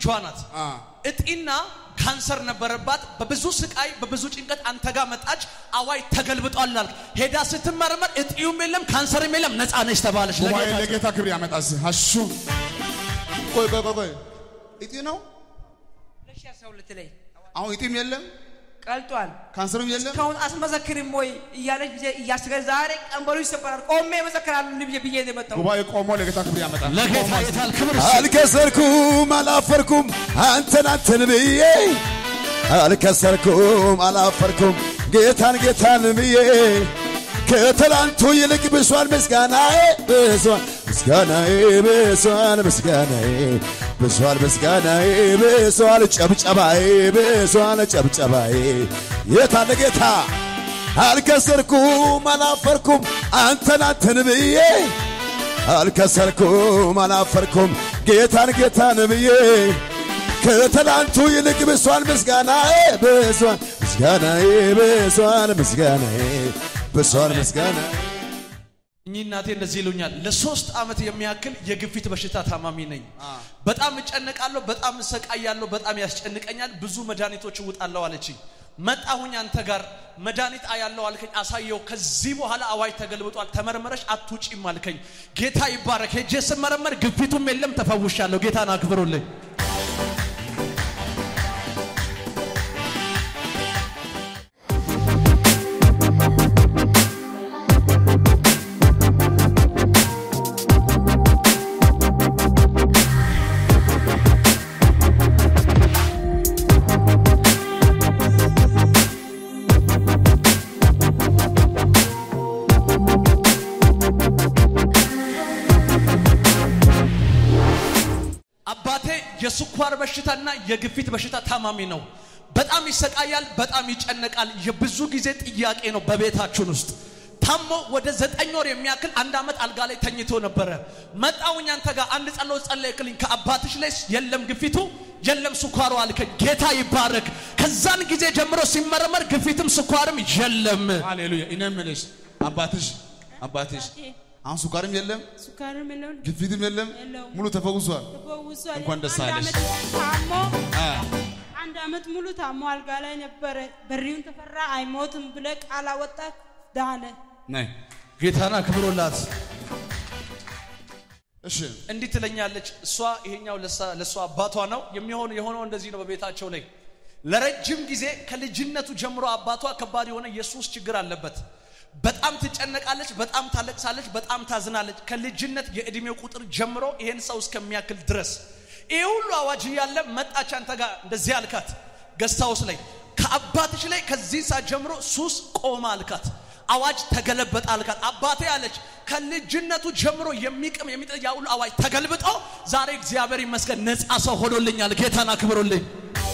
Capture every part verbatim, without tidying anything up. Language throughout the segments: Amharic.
ልጇናት እጢና ካንሰር ነበረባት በብዙ ስቃይ በብዙ ጭንቀት አንተ ጋር መጣች አዋይ ተገልብጧል አልክ ሄዳ ስትመረመር እጢውም የለም ካንሰርም የለም ነፃ ነሽ ተባለሽ ለጌታ ለጌታ ክብር ያመጣስ ሀሹ ቆይ ቆይ ቆይ እጢ ነው ሁለት ሺህ አስራ ሁለት ላይ አሁን እጢም የለም ቀልጧል ካንሰርም የለም ካሁን አስመሰክርም ወይ እያለች እያስገ ዛሬ ቀንበሩ ይሰበራል ቆሜ መሰከራለሁ ልብዬ ብዬ ነው መጣው ጉባኤ ቆሞ ለጌታ ክብር ያመጣ ለጌታ የታል ክብር አልከሰርኩም አላፈርኩም አንተን አንተን ብዬ አልከሰርኩም አላፈርኩም ጌታን ጌታን ብዬ ከተላንቱ ይልቅ ብሷል ምስጋናዬ ብሷል ምስጋናዬ ብሷል ምስጋናዬ ብሷል ምስጋናዬ ብሷል ጨብጨባዬ ብሷል ጨብጨባዬ የታለ ጌታ አልከሰርኩም አላፈርኩም አንተን አንተን ብዬ አልከሰርኩም አላፈርኩም ጌታን ጌታን ብዬ ከተላንቱ ይልቅ ብሷል ምስጋናዬ ብሷል ምስጋናዬ ብሷል ምስጋናዬ በሷል መስጋና እኛቴ እንደዚህ ይሉኛል ለሶስት አመት የሚያክል የግፊት በሽታ ታማሚ ነኝ በጣም እጨነቃለሁ በጣም ሰቃያለሁ በጣም ያስጨንቀኛል ብዙ መድኃኒቶች ውጣለው አለችኝ መጣሁኝ አንተ ጋር መድኃኒት አያለው አልከኝ አሳየው ከዚህ በኋላ አዋይ ተገልብጧል ተመረመረሽ አትውጪም አልከኝ ጌታ ይባረክ ሄጄ ስመረመር ግፊቱም የለም ተፈውሻለሁ ጌታን አክብሩልኝ የስኳር በሽታና የግፊት በሽታ ታማሚ ነው በጣም ይሰቃያል በጣም ይጨነቃል የብዙ ጊዜ ጥያቄ ነው በቤታችን ውስጥ ታሞ ወደ ዘጠኝ ወር የሚያክል አንድ አመት አልጋ ላይ ተኝቶ ነበር መጣውኝ አንተ ጋር አንድ ጸሎት ጸለይክልኝ ከአባትሽ ላይ የለም ግፊቱ የለም ስኳሩ አልከኝ ጌታ ይባረክ ከዛን ጊዜ ጀምሮ ሲመረመር ግፊትም ስኳርም የለም ሃሌሉያ ኢነምልሽ አባትሽ አባትሽ አሁን ስኳርም የለም ስኳርም የለም ግፊትም የለም ሙሉ ተፈውሷል ተፈውሷል እንኳን ደስ አለሽ ታሞ አንድ አመት ሙሉ ታሞ አልጋ ላይ ነበር በሪውን ተፈራ አይሞትም ብለ ቃል አወጣ ዳነ ነይ ጌታና ክብሮላት እሺ እንዴት ትለኛለች እሷ ይሄኛው ለሷ አባቷ ነው የሚሆነው የሆነው እንደዚህ ነው በቤታቸው ላይ ለረጅም ጊዜ ከልጅነቱ ጀምሮ አባቷ ከባድ የሆነ ኢየሱስ ችግር አለበት በጣም ትጨነቃለች በጣም ታለቅሳለች በጣም ታዝናለች ከልጅነት የእድሜው ቁጥር ጀምሮ ይሄን ሰው እስከሚያክል ድረስ ይሄ ሁሉ አዋጅ ያለ መጣች አንተ ጋር እንደዚህ አልካት ገስታውስ ላይ ከአባትሽ ላይ ከዚህ ሰዓት ጀምሮ ሱስ ቆማ አልካት አዋጅ ተገለበጠ አልካት አባቴ ያለች ከልጅነቱ ጀምሮ የሚቅም የሚጠ ያው ሁሉ አዋጅ ተገልብጦ ዛሬ እግዚአብሔር ይመስገን ነፃ ሰው ሆኖልኛል ጌታና ክብሩልኝ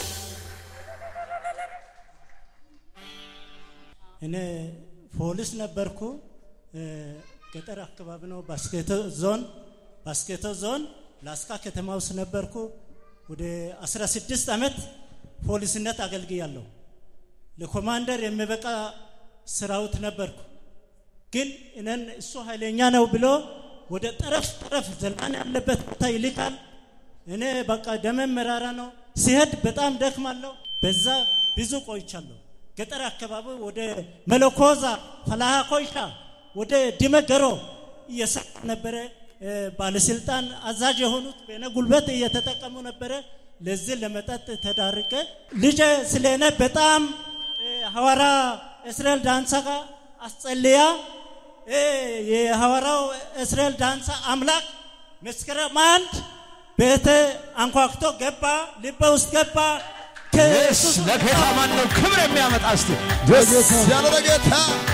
እኔ ፖሊስ ነበርኩ ገጠር አካባቢ ነው ባስኬቶ ዞን ባስኬቶ ዞን ላስካ ከተማ ውስጥ ነበርኩ ወደ አስራ ስድስት አመት ፖሊስነት አገልግያለሁ ለኮማንደር የሚበቃ ስራውት ነበርኩ ግን እነን እሱ ኃይለኛ ነው ብሎ ወደ ጠረፍ ጠረፍ ዘልማን ያለበት ቦታ ይልካል እኔ በቃ ደም መራራ ነው ሲሄድ በጣም ደክማለሁ በዛ ብዙ ቆይቻለሁ ገጠር አካባቢ ወደ መለኮዛ ፈላሃ ኮይሻ ወደ ዲመገሮ እየሰራ ነበር ባለስልጣን አዛዥ የሆኑት በእኔ ጉልበት እየተጠቀሙ ነበር ለዚህ ለመጠጥ ተዳርቀ ልጅ ስለኔ በጣም ሐዋራ እስራኤል ዳንሳ አስጸልያ የሐዋራው እስራኤል ዳንሳ አምላክ መስከረም አንድ ቤተ አንኳክቶ ገባ ልብ ውስጥ ገባ ኢየሱስ ለጌታ ማን ነው ክብር የሚያመጣ እስቲ ደስ ያለ ለጌታ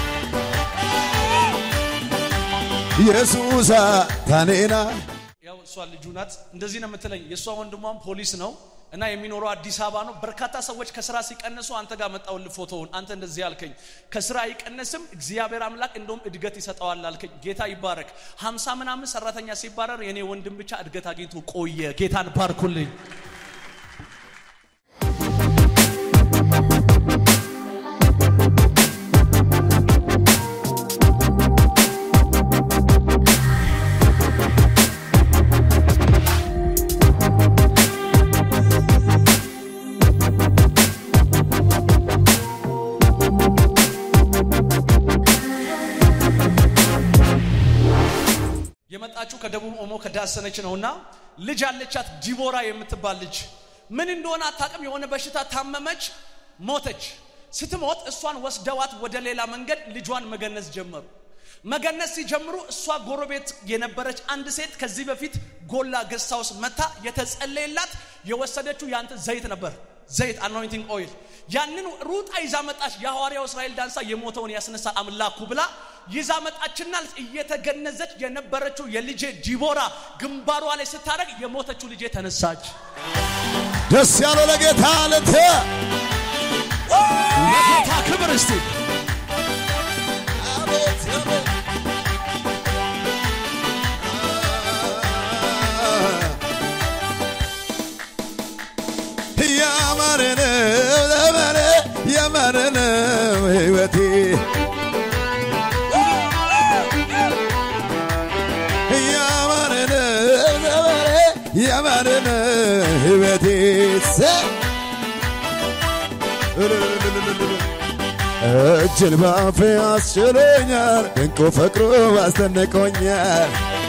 ኢየሱስ ታኔና ያው እሷ ልጁ ናት እንደዚህ ነው የምትለኝ የሷ ወንድሟም ፖሊስ ነው እና የሚኖረው አዲስ አበባ ነው በርካታ ሰዎች ከስራ ሲቀነሱ አንተ ጋር መጣውል ፎቶውን አንተ እንደዚህ ያልከኝ ከስራ አይቀነስም እግዚአብሔር አምላክ እንደውም እድገት ይሰጣዋል አልከኝ ጌታ ይባረክ ሃምሳ ምናምን ሰራተኛ ሲባረር የኔ ወንድም ብቻ እድገት አግኝቶ ቆየ ጌታን ባርኩልኝ የመጣችው ከደቡብ ኦሞ ከዳሰነች ነውና ልጅ አለቻት ዲቦራ የምትባል ልጅ ምን እንደሆነ አታውቅም የሆነ በሽታ ታመመች ሞተች ስትሞት እሷን ወስደዋት ወደ ሌላ መንገድ ልጇን መገነዝ ጀመሩ መገነዝ ሲጀምሩ እሷ ጎረቤት የነበረች አንድ ሴት ከዚህ በፊት ጎላ ገስታውስ መታ የተጸለየላት የወሰደችው ያንተ ዘይት ነበር ዘይት anointing oil ያንን ሩጣ ይዛ መጣች የሐዋርያው እስራኤል ዳንሳ የሞተውን ያስነሳ አምላኩ ብላ ይዛ መጣችና እየተገነዘች የነበረችው የልጄ ዲቦራ ግንባሯ ላይ ስታረግ የሞተችው ልጄ ተነሳች ደስ ያለው ለጌታ ለተ ለጌታ ክብር እስቲ አቤት አቤት ያማረነ ለማረ ያማረነ ህይወቴ ያማረነ ለማረ ያማረነ ህይወቴ እጅን ባፌ አስችሎኛል ድንቁ ፍቅሩ አስደንቆኛል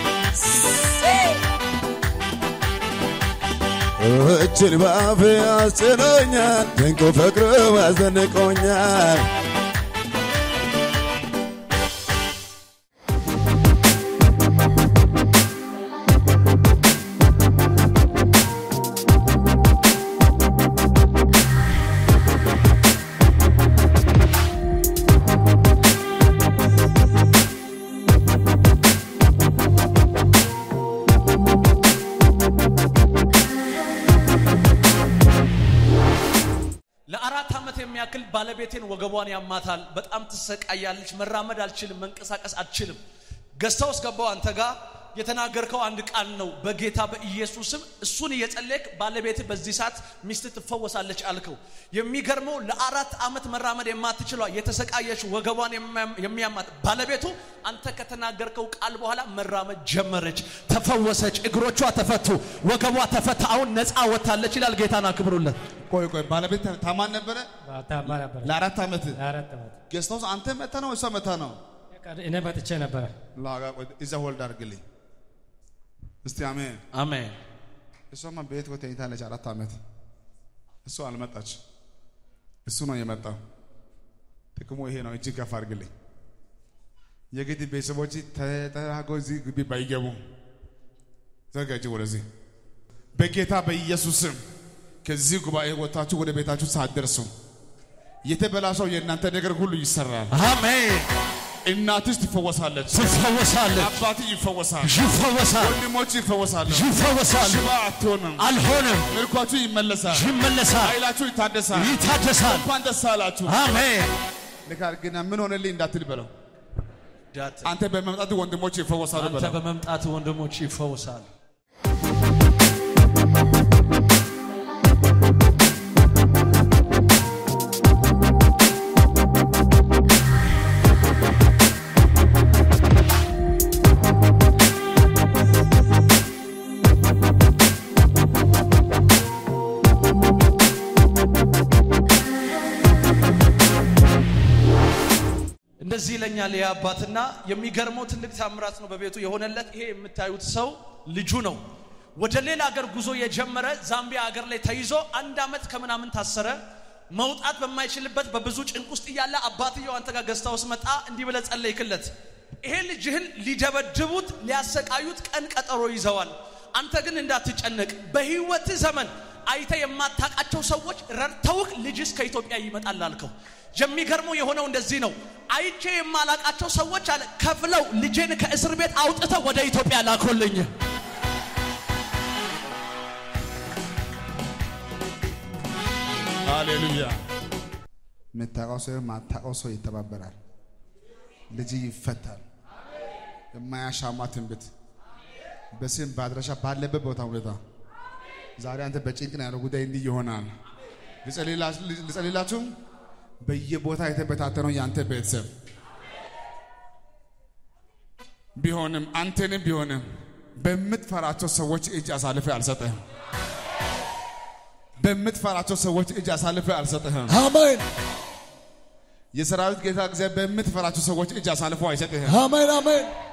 እጅን ባፌ አስችሎኛል ድንቁ ፍቅሩ አስደንቆኛል ባለቤቴን ወገቧን ያማታል በጣም ተሰቃያለች መራመድ አልችልም መንቀሳቀስ አልችልም ገስታውስ ገባው አንተ ጋር የተናገርከው አንድ ቃል ነው በጌታ በኢየሱስም እሱን እየጸለይክ ባለቤት በዚህ ሰዓት ሚስት ትፈወሳለች አልከው የሚገርመው ለአራት አመት መራመድ የማትችለው የተሰቃየች ወገቧን የሚያማት ባለቤቱ አንተ ከተናገርከው ቃል በኋላ መራመድ ጀመረች ተፈወሰች እግሮቿ ተፈቱ ወገቧ ተፈታ አሁን ነፃ ወጣለች ይላል ጌታና ክብሩለት ቆይ ቆይ ባለቤት ታማን ነበር ታማ ነበር ለአራት አመት ለአራት አመት ገስታውስ አንተ መጣ ነው እሷ መጣ ነው እኔ መጥቼ ነበር ላጋ ቆይ እዛ ሆልድ አድርግልኝ እስቲ አሜን አሜን እሷማ ቤት ወተኝታለች አራት አመት እሷ አልመጣች እሱ ነው የመጣው ጥቅሙ ይሄ ነው እጅ ከፍ አድርግልኝ የግድ ቤተሰቦች ተጠራጎ እዚህ ግቢ ባይገቡ ዘጋጅ ወደዚህ በጌታ በኢየሱስም ከዚህ ጉባኤ ወጣችሁ ወደ ቤታችሁ ሳትደርሱ የተበላሸው የእናንተ ነገር ሁሉ ይሰራል አሜን እናትሽ ትፈወሳለች ትፈወሳለች አባቴ ይፈወሳል ይፈወሳል ወንድሞች ይፈወሳሉ ይፈወሳሉ ሽባ አትሆንም አልሆነም ምርኳችሁ ይመለሳል ይመለሳል ኃይላችሁ ይታደሳል ይታደሳል እንኳን ደስ አላችሁ አሜን ለካር ግን ምን ሆነልኝ እንዳትል በለው አንተ በመምጣት ወንድሞች ይፈወሳሉ በለው አንተ በመምጣት ወንድሞች ይፈወሳሉ እንደዚህ ለኛል ያባትና የሚገርመው ትልቅ ታምራት ነው በቤቱ የሆነለት ይሄ የምታዩት ሰው ልጁ ነው ወደ ሌላ ሀገር ጉዞ የጀመረ ዛምቢያ ሀገር ላይ ተይዞ አንድ አመት ከምናምን ታሰረ መውጣት በማይችልበት በብዙ ጭንቅ ውስጥ ያለ አባትየው አንተ ጋር ገስታውስ መጣ እንዲህ ብለ ጸለይክለት ይሄ ልጅህን ሊደበድቡት ሊያሰቃዩት ቀን ቀጠሮ ይዘዋል አንተ ግን እንዳትጨነቅ በህይወት ዘመን አይተ የማታቃቸው ሰዎች ረድተውክ ልጅስ ከኢትዮጵያ ይመጣል አልከው የሚገርመው የሆነው እንደዚህ ነው አይቼ የማላቃቸው ሰዎች አለ ከፍለው ልጄን ከእስር ቤት አውጥተው ወደ ኢትዮጵያ ላኮልኝ ሃሌሉያ መታቆሰ ማታቆሰ ይተባበራል ልጅ ይፈታል የማያሻማ ትንቢት በስም ባድራሻ ባለበት ቦታ ሁኔታ ዛሬ አንተ በጭንቅ ነው ያለው ጉዳይ እንዲህ ይሆናል ልጸልላችሁ በየቦታ የተበታተነው ያንተ ቤተሰብ ቢሆንም አንተንም ቢሆንም በመትፈራቸው ሰዎች እጅ አሳልፈ አልሰጠህም በመትፈራቸው ሰዎች እጅ አሳልፈ አልሰጠህም አሜን የሰራዊት ጌታ እግዚአብሔር በመትፈራቸው ሰዎች እጅ አሳልፈ አይሰጥህም አሜን አሜን